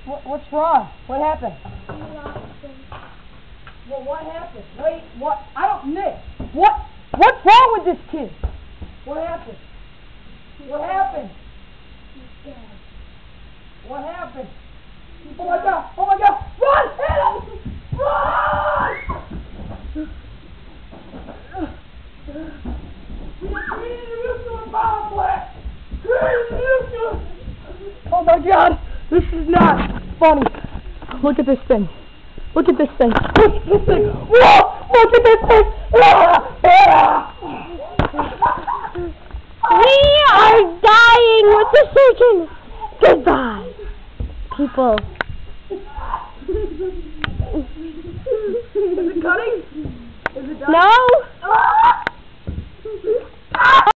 What's wrong? What happened? We lost him. Well, what happened? Wait, what? I don't, Nick. What's wrong with this kid? What happened? What happened? He's dead. What happened? Oh my God! Oh my God! Run! Hit him! Run! Oh my God! This is not funny. Look at this thing. Look at this thing. Look at this thing. Whoa! Look at this thing. We are dying with the surgeon. Goodbye, people. Is it cutting? Is it done? No.